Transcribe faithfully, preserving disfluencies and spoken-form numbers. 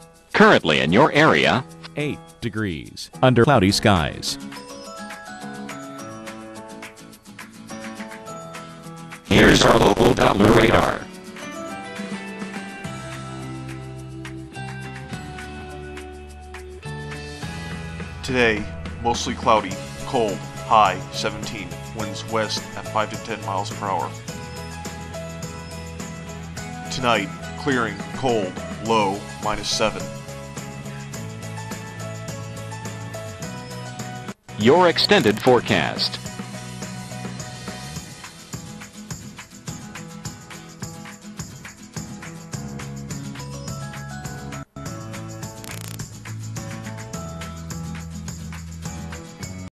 Currently in your area, eight degrees under cloudy skies. here's our local Doppler radar. Today, mostly cloudy, cold, high seventeen, winds west at five to ten miles per hour. Tonight, clearing, cold, low, minus seven. Your extended forecast.